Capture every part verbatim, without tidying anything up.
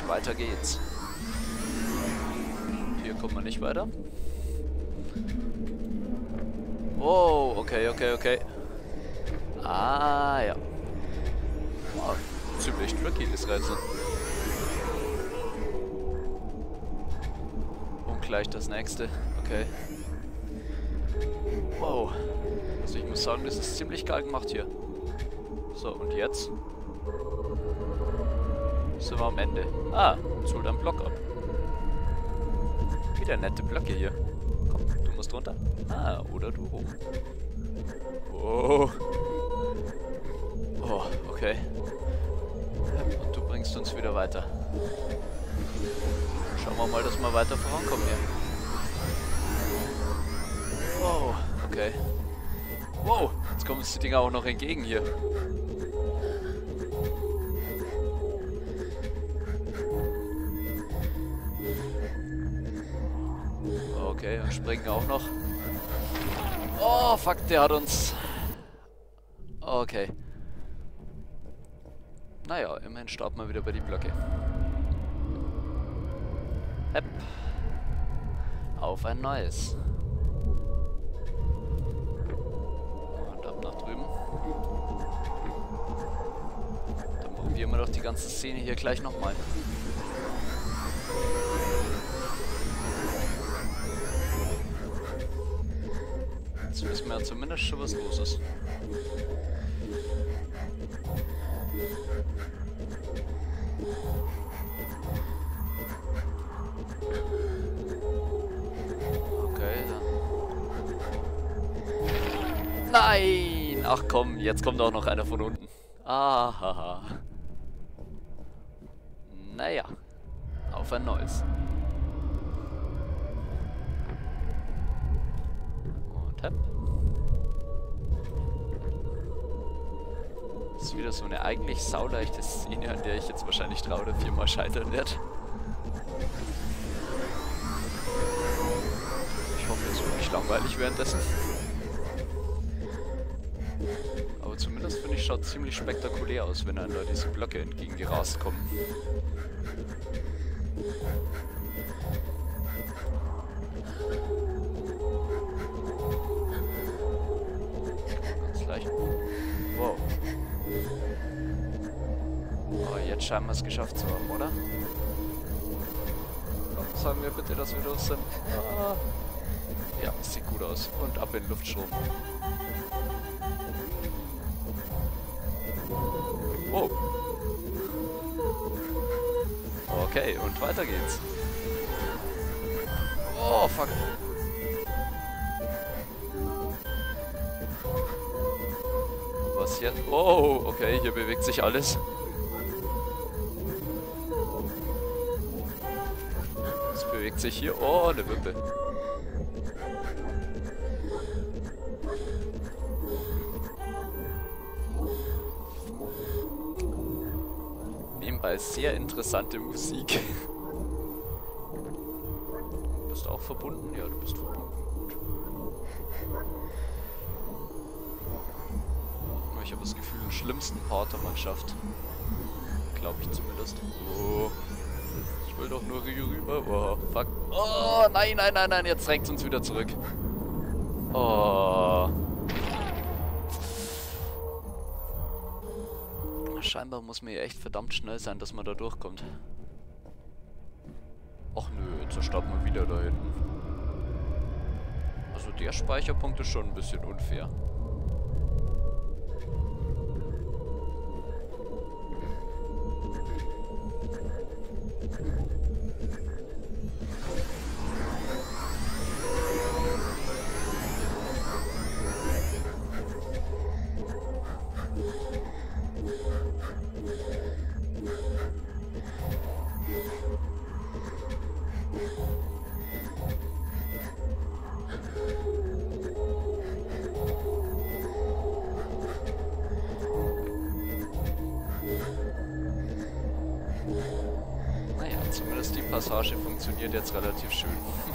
weiter geht's. Hier kommt man nicht weiter. Wow, okay, okay, okay. Ah, ja. Wow, ziemlich tricky, das Rätsel. Und gleich das nächste. Okay. Wow. Also ich muss sagen, das ist ziemlich geil gemacht hier. So, und jetzt? Sind wir am Ende. Ah, uns holt ein Block ab. Wieder nette Blöcke hier. Komm, du musst runter. Ah, oder du hoch. Oh. Oh, okay. Und du bringst uns wieder weiter. Schauen wir mal, dass wir weiter vorankommen hier. Wow, okay. Wow, jetzt kommen uns die Dinger auch noch entgegen hier. Okay, und springen auch noch. Oh, fuck, der hat uns... Okay. Naja, immerhin starten wir wieder bei die Blöcke. Hepp. Auf ein neues. Und ab nach drüben. Dann probieren wir doch die ganze Szene hier gleich nochmal. Jetzt wissen wir ja zumindest schon, was los ist. Okay, dann. Nein! Ach komm, jetzt kommt auch noch einer von unten. Ahaha. Naja, auf ein neues. Und hepp. Das ist wieder so eine eigentlich sauleichte Szene, an der ich jetzt wahrscheinlich drei oder viermal scheitern werde. Ich hoffe, es wird nicht langweilig währenddessen. Aber zumindest finde ich, schaut ziemlich spektakulär aus, wenn einem da diese Blöcke entgegengerast kommen. Ganz leicht. Wow. Aber jetzt scheinen wir es geschafft zu haben, oder? Komm, sagen wir bitte, dass wir durch sind. Ah. Ja, das sieht gut aus. Und ab in den Luftstrom. Wow. Okay, und weiter geht's. Oh, fuck. Was jetzt? Oh, okay, hier bewegt sich alles. Es bewegt sich hier. Oh, eine Wippe. Nebenbei sehr interessante Musik. Du bist auch verbunden? Ja, du bist verbunden. Gut. Ich habe das Gefühl, den schlimmsten Part haben wir geschafft. Glaube ich zumindest. Oh. Ich will doch nur hier rüber. Oh, fuck. Oh, nein, nein, nein, nein. Jetzt drängt es uns wieder zurück. Oh. Scheinbar muss man hier echt verdammt schnell sein, dass man da durchkommt. Ach nö, jetzt starten wir wieder da hinten. Also der Speicherpunkt ist schon ein bisschen unfair. Zumindest die Passage funktioniert jetzt relativ schön.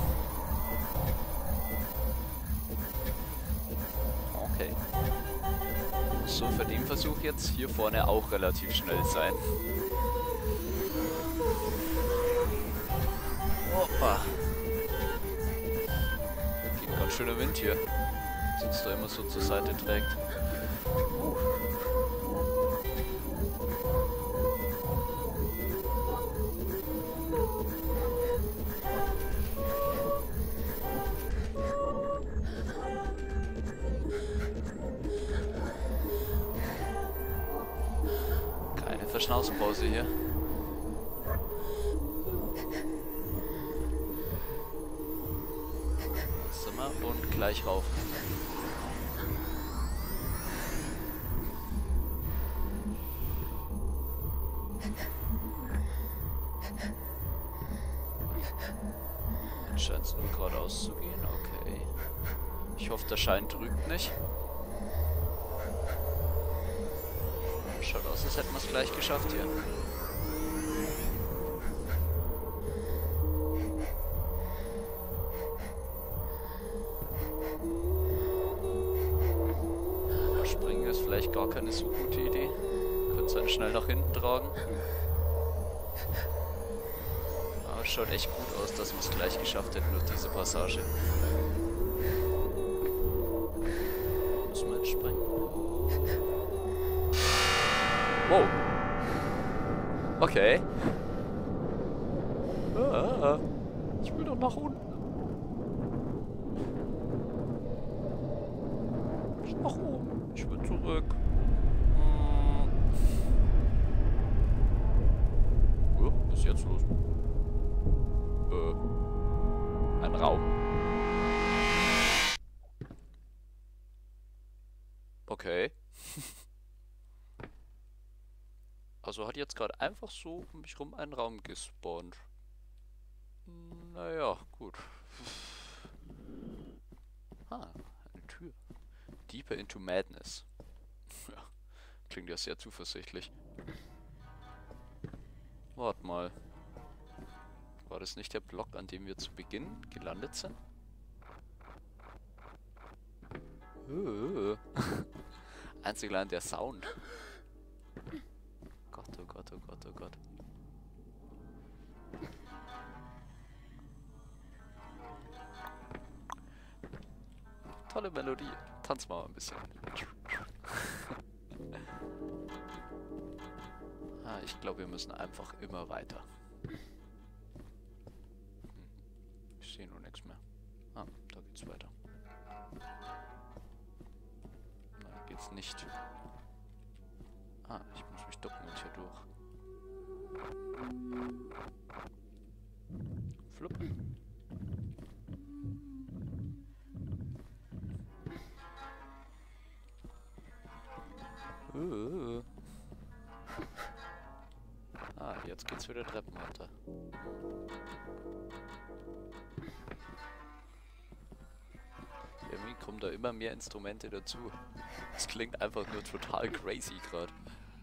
Okay. So, für den Versuch jetzt hier vorne auch relativ schnell sein. Opa. Geht ganz schöner Wind hier. Sonst da immer so zur Seite trägt. Uh. Keine Verschnaufspause hier. Zimmer und gleich rauf. Jetzt scheint es nur geradeaus zu gehen, okay. Ich hoffe, der Schein trügt nicht. Schaut aus, als hätten wir es gleich geschafft hier. Springen ist vielleicht gar keine so gute Idee. Könnte es einen schnell nach hinten tragen. Aber es schaut echt gut aus, dass wir es gleich geschafft hätten durch diese Passage. Müssen wir jetzt springen? Wow. Okay. Ah, ich will doch nach unten. Ich nach oben. Ich will zurück. Hm. Oh, was ist jetzt los? Äh. Ein Raum. Okay. Also hat jetzt gerade einfach so um mich rum einen Raum gespawnt. Naja, gut. Ah, eine Tür. Deeper into Madness. Ja, klingt ja sehr zuversichtlich. Warte mal. War das nicht der Block, an dem wir zu Beginn gelandet sind? Einzig allein der Sound. Gott, oh Gott, oh Gott, oh Gott. Tolle Melodie. Tanz mal ein bisschen. Ah, ich glaube, wir müssen einfach immer weiter. Hm. Ich sehe nur nichts mehr. Ah, da geht's weiter. Nein, geht's nicht. Ah, ich muss mich ducken und hier durch. Flupp. Uh. Ah, jetzt geht's wieder Treppen runter. Irgendwie kommen da immer mehr Instrumente dazu. Das klingt einfach nur total crazy gerade.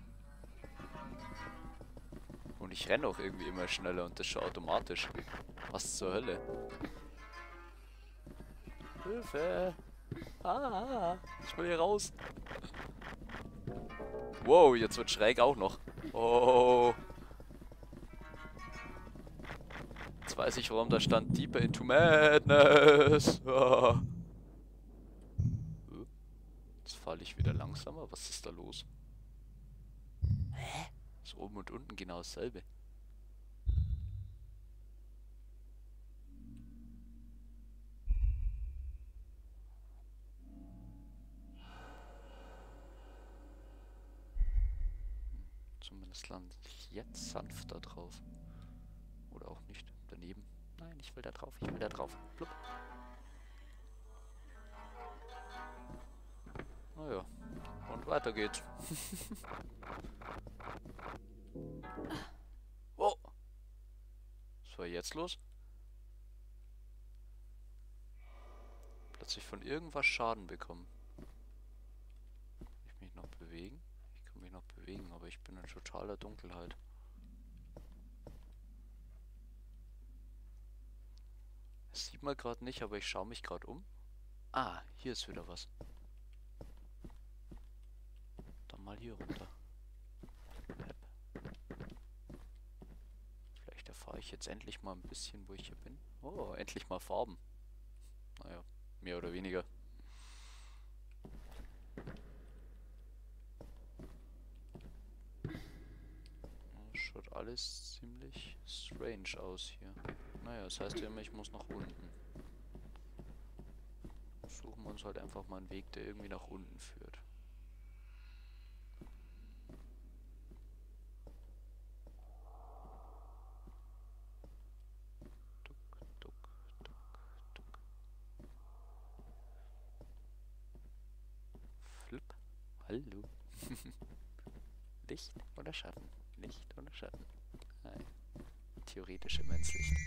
Und ich renne auch irgendwie immer schneller und das schon automatisch. Was zur Hölle? Hilfe! Ah, ich will hier raus. Wow, jetzt wird schräg auch noch. Oh. Jetzt weiß ich, warum da stand Deeper into Madness. Ah. Jetzt falle ich wieder langsamer. Was ist da los? Hä? Ist oben und unten genau dasselbe. Zumindest lande ich jetzt sanft da drauf. Oder auch nicht. Daneben. Nein, ich will da drauf. Ich will da drauf. Blub. Naja. Und weiter geht's. Oh! Was war jetzt los? Plötzlich von irgendwas Schaden bekommen. Kann ich mich noch bewegen? Ich kann mich noch bewegen, aber ich bin in totaler Dunkelheit. Das sieht man gerade nicht, aber ich schaue mich gerade um. Ah, hier ist wieder was. Dann mal hier runter. Hep. Vielleicht der fahre ich jetzt endlich mal ein bisschen, wo ich hier bin. Oh, endlich mal Farben. Naja, mehr oder weniger. Schaut alles ziemlich strange aus hier. Naja, das heißt ja immer, ich muss nach unten. Suchen wir uns halt einfach mal einen Weg, der irgendwie nach unten führt. Duck, duck, duck, duck. Flip. Hallo. Licht oder Schatten? Licht oder Schatten? Nein. Theoretisch immer ins Licht.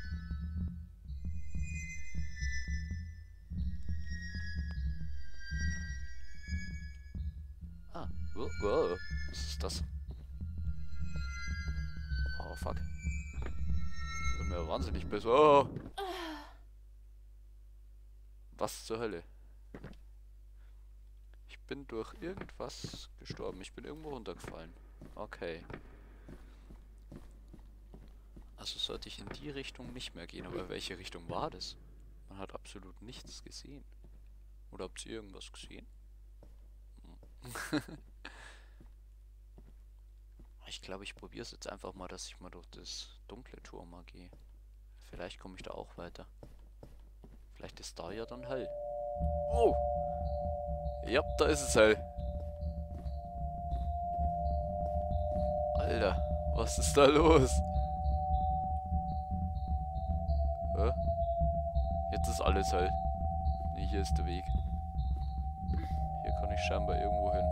Ah. Oh, oh. Was ist das? Oh, fuck. Bin mir wahnsinnig besser. Oh. Was zur Hölle? Ich bin durch irgendwas gestorben. Ich bin irgendwo runtergefallen. Okay. Also sollte ich in die Richtung nicht mehr gehen. Aber welche Richtung war das? Man hat absolut nichts gesehen. Oder habt ihr irgendwas gesehen? Hm. Ich glaube, ich probiere es jetzt einfach mal, dass ich mal durch das dunkle Tor mal gehe. Vielleicht komme ich da auch weiter. Vielleicht ist da ja dann hell. Oh! Ja, da ist es hell. Alter, was ist da los? Hä? Jetzt ist alles hell. Nee, hier ist der Weg. Hier kann ich scheinbar irgendwo hin.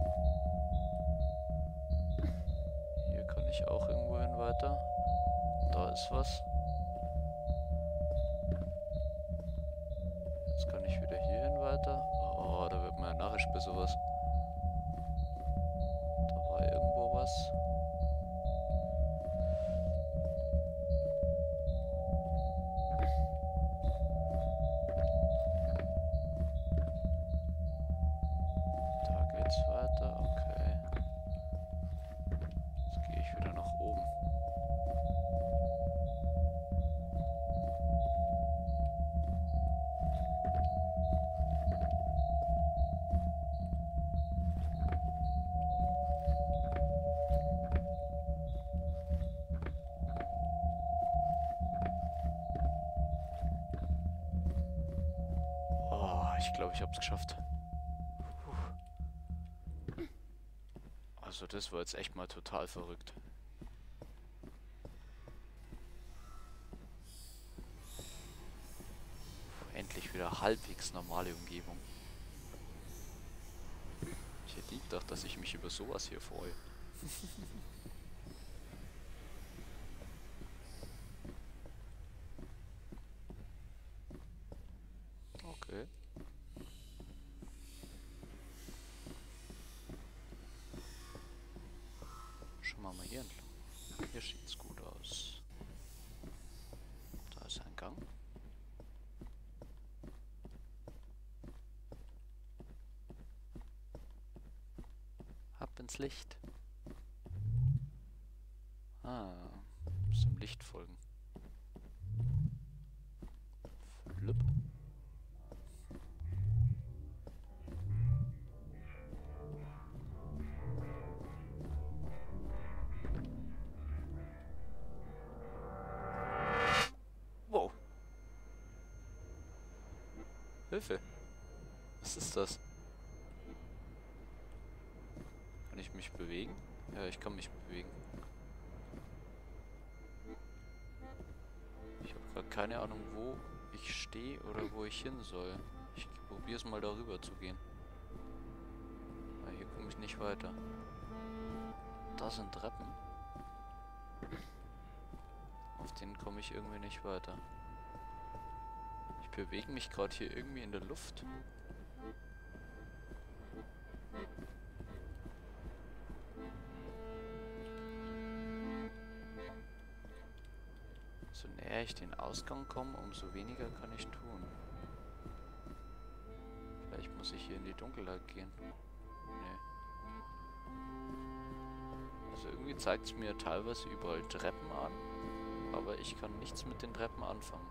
Hier kann ich auch irgendwo hin weiter. Da ist was. Jetzt kann ich wieder hier hin weiter. Oh, da wird mir ja narrisch bei sowas. Da war irgendwo was. Da geht's weiter, okay. Jetzt gehe ich wieder nach oben. Oh, ich glaube, ich habe es geschafft. Puh. Also das war jetzt echt mal total verrückt. Endlich wieder halbwegs normale Umgebung. Ich hätte nie gedacht, dass ich mich über sowas hier freue. Okay. Schauen wir mal hier entlang. Hier sieht's gut aus. Da ist ein Gang. Ab ins Licht. Ah, muss dem Licht folgen. Flip. Wow. Hilfe. Was ist das? Kann ich mich bewegen? Ja, ich kann mich bewegen. Ich habe gerade keine Ahnung, wo ich stehe oder wo ich hin soll. Ich probiere es mal darüber zu gehen. Aber hier komme ich nicht weiter. Da sind Treppen. Auf denen komme ich irgendwie nicht weiter. Ich bewege mich gerade hier irgendwie in der Luft. So näher ich den Ausgang komme, umso weniger kann ich tun. Vielleicht muss ich hier in die Dunkelheit gehen. Nee. Also irgendwie zeigt es mir teilweise überall Treppen an. Aber ich kann nichts mit den Treppen anfangen.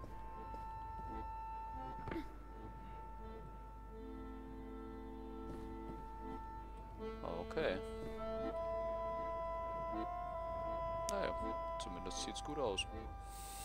Okay. Naja, zumindest sieht's gut aus.